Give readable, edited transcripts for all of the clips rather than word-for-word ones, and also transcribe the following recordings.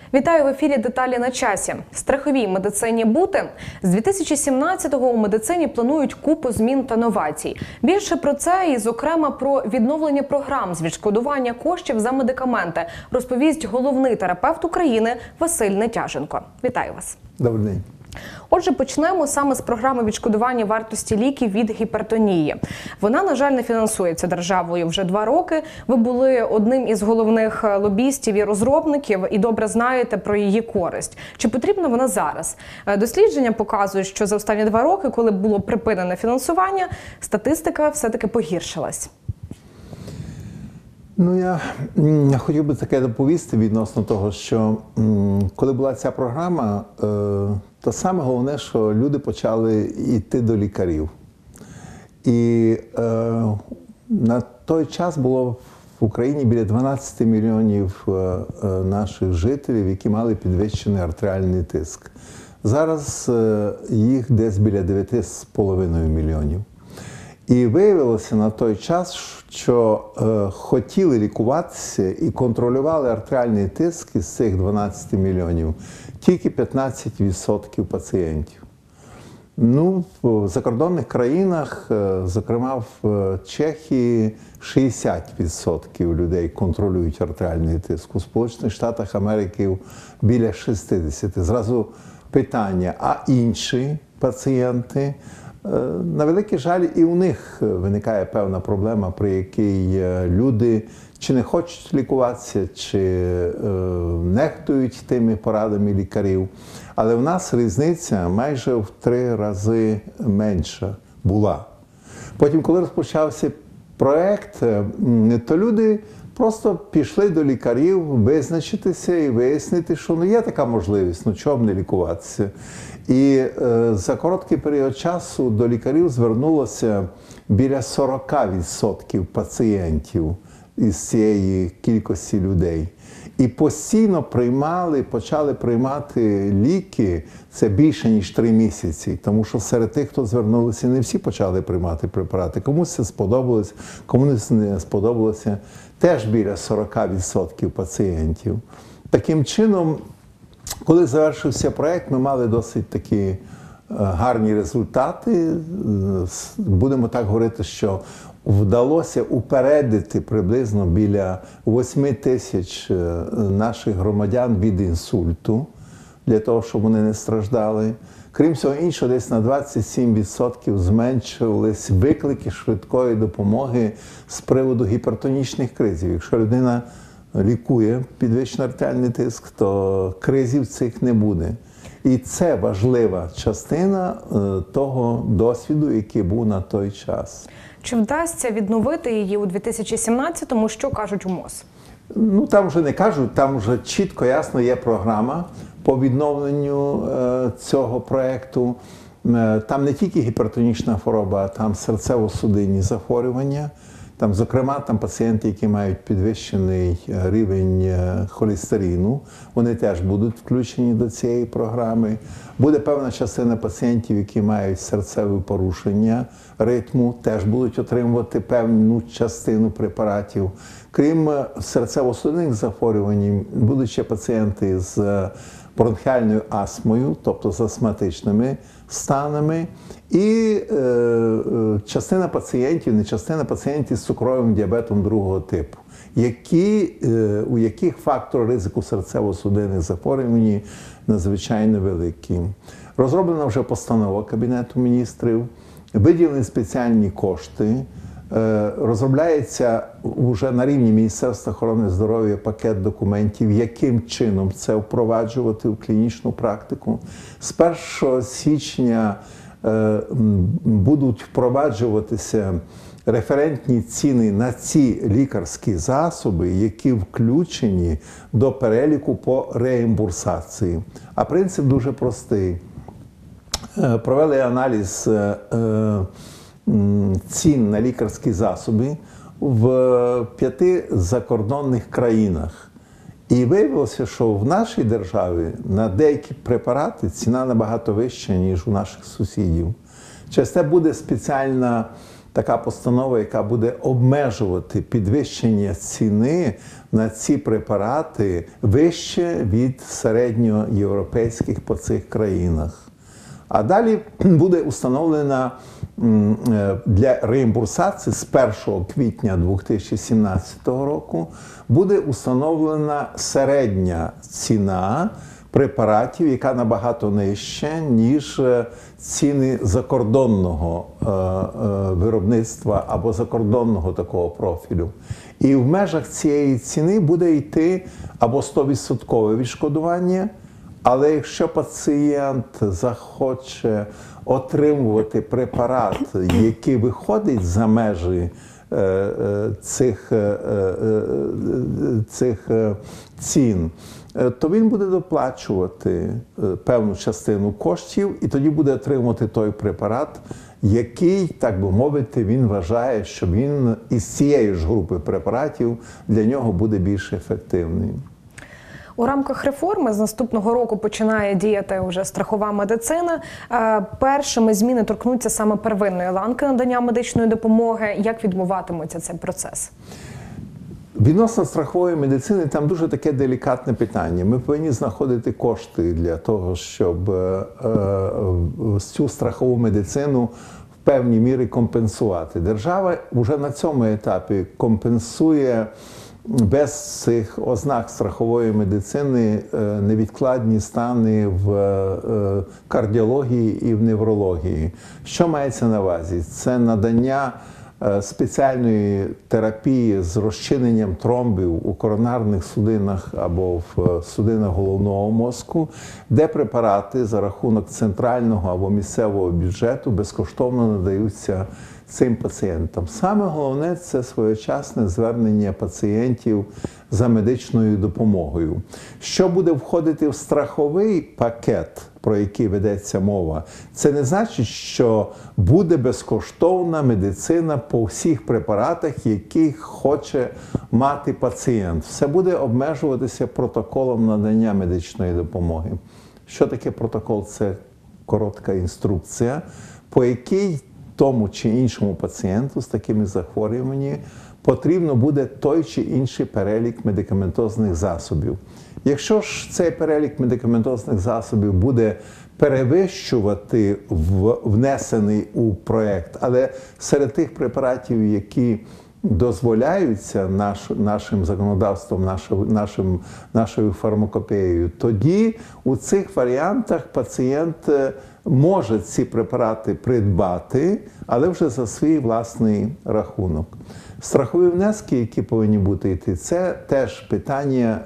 Вітаю в ефірі «Деталі на часі». Страховій медицині бути. З 2017-го у медицині планують купу змін та новацій. Більше про це і, зокрема, про відновлення програм з відшкодування коштів за медикаменти розповість головний терапевт України Василь Нетяженко. Вітаю вас. Добрий день. Отже, почнемо саме з програми відшкодування вартості ліків від гіпертонії. Вона, на жаль, не фінансується державою вже 2 роки. Ви були одним із головних лобістів і розробників і добре знаєте про її користь. Чи потрібна вона зараз? Дослідження показують, що за останні 2 роки, коли було припинене фінансування, статистика все-таки погіршилась. Я хотів би таке доповісти відносно того, що коли була ця програма, то саме головне, що люди почали йти до лікарів. І на той час було в Україні біля 12 мільйонів наших жителів, які мали підвищений артеріальний тиск. Зараз їх десь біля 9,5 мільйонів. І виявилося на той час, що хотіли лікуватися і контролювали артеріальний тиск із цих 12 мільйонів тільки 15% пацієнтів. В закордонних країнах, зокрема в Чехії, 60% людей контролюють артеріальний тиск. У Сполучених Штатах Америки біля 60%. Зразу питання, а інші пацієнти? На великий жаль, і у них виникає певна проблема, при якій люди чи не хочуть лікуватися, чи нехтують тими порадами лікарів. Але в нас різниця майже в 3 рази менша була. Потім, коли розпочався проєкт, то люди просто пішли до лікарів визначитися і вияснити, що є така можливість, чого б не лікуватися. І за короткий період часу до лікарів звернулося біля 40% пацієнтів із цієї кількості людей. І постійно почали приймати ліки, це більше, ніж 3 місяці. Тому що серед тих, хто звернулися, не всі почали приймати препарати. Комусь це сподобалось, комусь не сподобалося. Теж біля 40% пацієнтів. Таким чином, коли завершився проєкт, ми мали досить такі гарні результати. Будемо так говорити, що вдалося упередити приблизно біля 8 тисяч наших громадян від інсульту, для того, щоб вони не страждали. Крім всього іншого, десь на 27% зменшились виклики швидкої допомоги з приводу гіпертонічних кризів. Якщо людина лікує підвищений артеріальний тиск, то кризів цих не буде. І це важлива частина того досвіду, який був на той час. Чи вдасться відновити її у 2017-му, що кажуть у МОЗ? Там вже не кажуть, там вже чітко, ясно є програма по відновленню цього проєкту. Там не тільки гіпертонічна хвороба, а там серцево-судинні захворювання. Там, зокрема, пацієнти, які мають підвищений рівень холестерину, вони теж будуть включені до цієї програми. Буде певна частина пацієнтів, які мають серцеві порушення ритму, теж будуть отримувати певну частину препаратів. Крім серцево-судинних захворювань, будуть ще пацієнти з бронхіальною астмою, тобто з астматичними станами, і частина пацієнтів, не частина пацієнтів з цукровим діабетом 2-го типу, у яких фактор ризику серцево-судинних захворювань надзвичайно великий. Розроблена вже постанова Кабінету міністрів, виділені спеціальні кошти, розробляється вже на рівні Міністерства охорони здоров'я пакет документів, яким чином це впроваджувати в клінічну практику. З 1 січня будуть впроваджуватися референтні ціни на ці лікарські засоби, які включені до переліку по реімбурсації. А принцип дуже простий. Провели аналіз цін на лікарські засоби в 5 закордонних країнах. І виявилося, що в нашій державі на деякі препарати ціна набагато вища, ніж у наших сусідів. Через це буде спеціальна така постанова, яка буде обмежувати підвищення ціни на ці препарати вище від середньоєвропейських по цих країнах. А далі буде установлена для реімбурсації з 1 квітня 2017 року буде установлена середня ціна препаратів, яка набагато нижча, ніж ціни закордонного виробництва або закордонного такого профілю. І в межах цієї ціни буде йти або 100% відшкодування, але якщо пацієнт захоче отримувати препарат, який виходить за межі цих цін, то він буде доплачувати певну частину коштів і тоді буде отримувати той препарат, який, так би мовити, він вважає, що він із цієї ж групи препаратів для нього буде більш ефективним. У рамках реформи з наступного року починає діяти вже страхова медицина. Першими зміни торкнуться саме первинної ланки надання медичної допомоги. Як відбуватиметься цей процес? Відносно страхової медицини там дуже таке делікатне питання. Ми повинні знаходити кошти для того, щоб цю страхову медицину в певній мірі компенсувати. Держава вже на цьому етапі компенсує без цих ознак страхової медицини невідкладні стани в кардіології і в неврології. Що мається на увазі? Це надання спеціальної терапії з розчиненням тромбів у коронарних судинах або в судинах головного мозку, де препарати за рахунок центрального або місцевого бюджету безкоштовно надаються цим пацієнтам. Саме головне – це своєчасне звернення пацієнтів за медичною допомогою. Що буде входити в страховий пакет, про який ведеться мова, це не значить, що буде безкоштовна медицина по всіх препаратах, які хоче мати пацієнт. Все буде обмежуватися протоколом надання медичної допомоги. Що таке протокол? Це коротка інструкція, по якій тому чи іншому пацієнту з такими захворюваннями потрібно буде той чи інший перелік медикаментозних засобів. Якщо ж цей перелік медикаментозних засобів буде перевищувати внесений у проєкт, але серед тих препаратів, які дозволяються нашим законодавством, нашою фармакопеєю, тоді у цих варіантах пацієнт може ці препарати придбати, але вже за свій власний рахунок. Страхові внески, які повинні бути йти, це теж питання,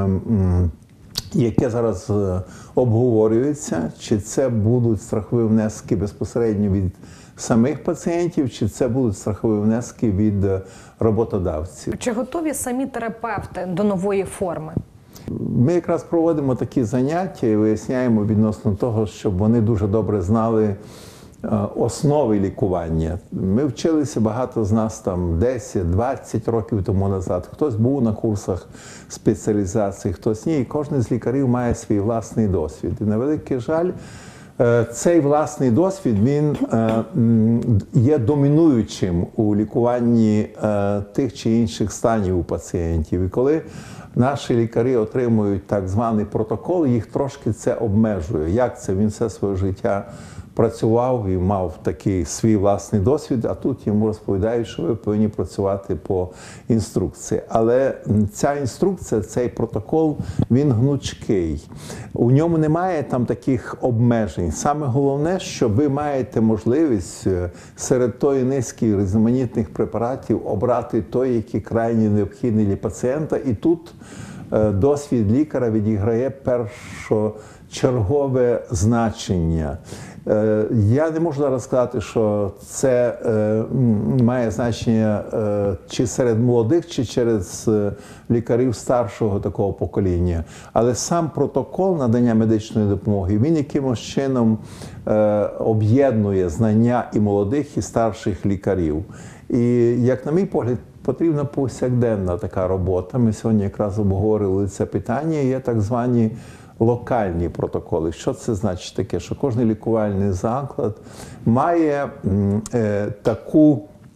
яке зараз обговорюється, чи це будуть страхові внески безпосередньо від самих пацієнтів, чи це будуть страхові внески від роботодавців. Чи готові самі терапевти до нової форми? Ми якраз проводимо такі заняття і виясняємо відносно того, щоб вони дуже добре знали основи лікування. Ми вчилися, багато з нас там 10-20 років тому назад. Хтось був на курсах спеціалізації, хтось ні. І кожен з лікарів має свій власний досвід. І на великий жаль, цей власний досвід, він є домінуючим у лікуванні тих чи інших станів у пацієнтів. І коли наші лікарі отримують так званий протокол, їх трошки це обмежує. Як це? Він все своє життя працював і мав такий свій власний досвід, а тут йому розповідають, що ви повинні працювати по інструкції. Але ця інструкція, цей протокол, він гнучкий. У ньому немає там таких обмежень. Саме головне, що ви маєте можливість серед тої низки різноманітних препаратів обрати той, який крайні необхідний для пацієнта. І тут досвід лікаря відіграє першочергове значення. Я не можу зараз сказати, що це має значення чи серед молодих, чи через лікарів старшого такого покоління. Але сам протокол надання медичної допомоги, він якимось чином об'єднує знання і молодих, і старших лікарів. І, як на мій погляд, потрібна повсякденна така робота. Ми сьогодні якраз обговорили це питання. Є так звані локальні протоколи. Що це значить таке? Що кожен лікувальний заклад має таку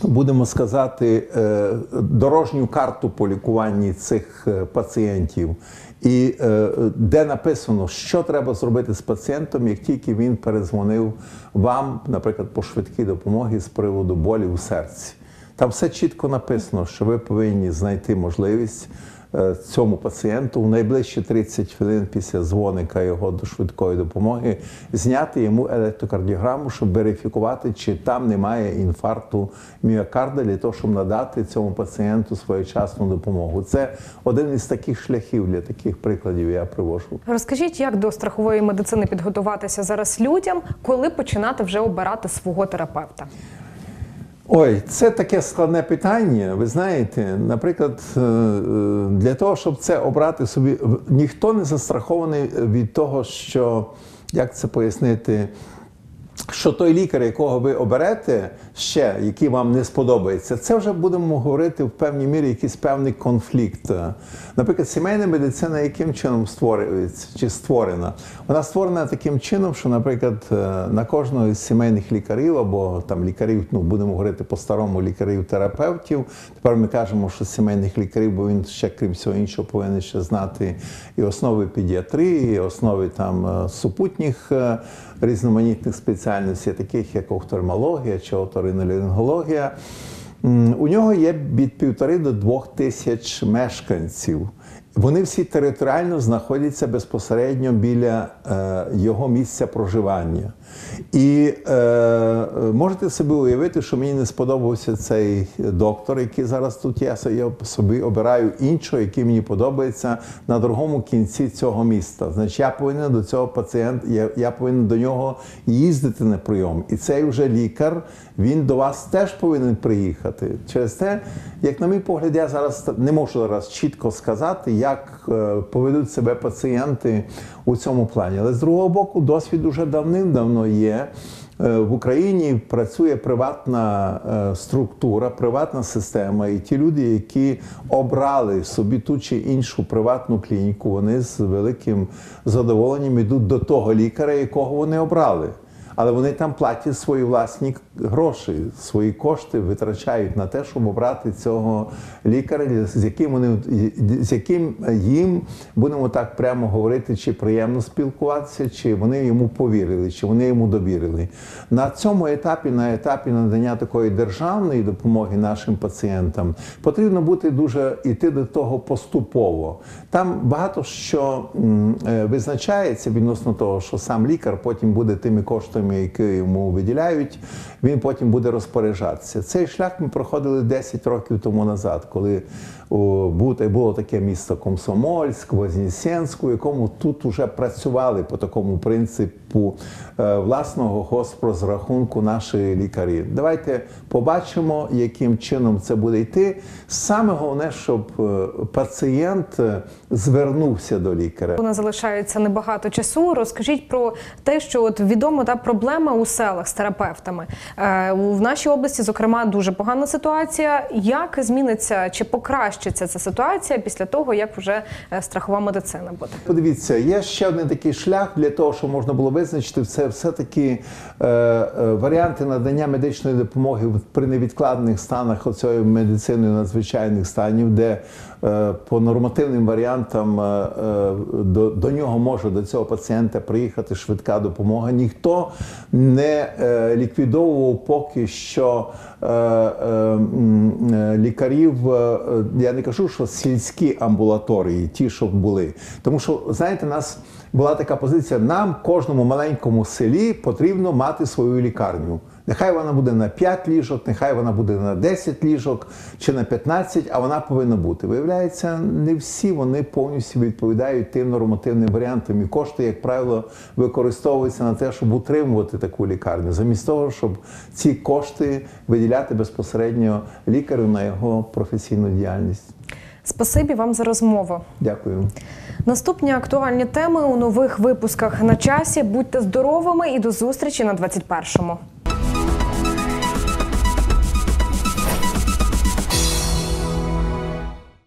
будемо сказати, дорожню карту по лікуванні цих пацієнтів. І де написано, що треба зробити з пацієнтом, як тільки він передзвонив вам, наприклад, по швидкій допомогі з приводу болів у серці. Там все чітко написано, що ви повинні знайти можливість цьому пацієнту в найближчі 30 хвилин після дзвоника його до швидкої допомоги зняти йому електрокардіограму, щоб верифікувати, чи там немає інфаркту міокарда, для того, щоб надати цьому пацієнту своєчасну допомогу. Це один із таких шляхів, для таких прикладів я привожу. Розкажіть, як до страхової медицини підготуватися зараз людям, коли починати вже обирати свого терапевта? Ой, це таке складне питання. Ви знаєте, наприклад, для того, щоб це обрати собі, ніхто не застрахований від того, що, як це пояснити, що той лікар, якого ви оберете ще, який вам не сподобається, це вже будемо говорити в певній мірі якийсь певний конфлікт. Наприклад, сімейна медицина яким чином створюється чи створена? Вона створена таким чином, що, наприклад, на кожного із сімейних лікарів або там лікарів, ну будемо говорити по-старому, лікарів-терапевтів. Тепер ми кажемо, що сімейних лікарів, бо він ще, крім всього іншого, повинен ще знати і основи педіатрії, і основи там супутніх різноманітних спеціальностей, таких як офтальмологія чи оториноларингологія. У нього є від 1,5 до 2 тисяч мешканців. Вони всі територіально знаходяться безпосередньо біля його місця проживання. І можете собі уявити, що мені не сподобався цей доктор, який зараз тут є. Я собі обираю іншого, який мені подобається на другому кінці цього міста. Значить, я повинен до цього пацієнта, я повинен до нього їздити на прийом. І цей вже лікар, він до вас теж повинен приїхати. Через те, як на мій погляд, я зараз не можу зараз чітко сказати, як поведуть себе пацієнти у цьому плані. Але з другого боку, досвід уже давним-давно є. В Україні працює приватна структура, приватна система, і ті люди, які обрали собі ту чи іншу приватну клініку, вони з великим задоволенням йдуть до того лікаря, якого вони обрали. Але вони там платять свої власні гроші, свої кошти витрачають на те, щоб обрати цього лікаря, з яким їм, будемо так прямо говорити, чи приємно спілкуватися, чи вони йому повірили, чи вони йому довірили. На цьому етапі, на етапі надання такої державної допомоги нашим пацієнтам, потрібно йти до того поступово. Там багато що визначається відносно того, що сам лікар потім буде тими коштами, які йому виділяють, він потім буде розпоряджатися. Цей шлях ми проходили 10 років тому назад, коли було таке місто Комсомольськ, Вознесенськ, у якому тут вже працювали по такому принципу власного госпрозрахунку наші лікарі. Давайте побачимо, яким чином це буде йти. Саме головне, щоб пацієнт звернувся до лікаря. У нас залишається небагато часу. Розкажіть про те, що от відомо проблема у селах з терапевтами. В нашій області, зокрема, дуже погана ситуація. Як зміниться чи покращиться ця ситуація після того, як вже страхова медицина буде? Подивіться, є ще один такий шлях для того, щоб можна було визначити, це все-таки варіанти надання медичної допомоги при невідкладних станах оцієї медициною надзвичайних станів, де по нормативним варіантам до нього може, до цього пацієнта приїхати швидка допомога. Ніхто не ліквідовував поки що лікарів, я не кажу, що сільські амбулаторії, ті, що були. Тому що, знаєте, у нас була така позиція, нам, кожному маленькому селі, потрібно мати свою лікарню. Нехай вона буде на 5 ліжок, нехай вона буде на 10 ліжок чи на 15, а вона повинна бути. Виявляється, не всі вони повністю відповідають тим нормативним варіантам. І кошти, як правило, використовуються на те, щоб утримувати таку лікарню, замість того, щоб ці кошти виділяти безпосередньо лікарю на його професійну діяльність. Спасибі вам за розмову. Дякую. Наступні актуальні теми у нових випусках «На часі». Будьте здоровими і до зустрічі на 21-му.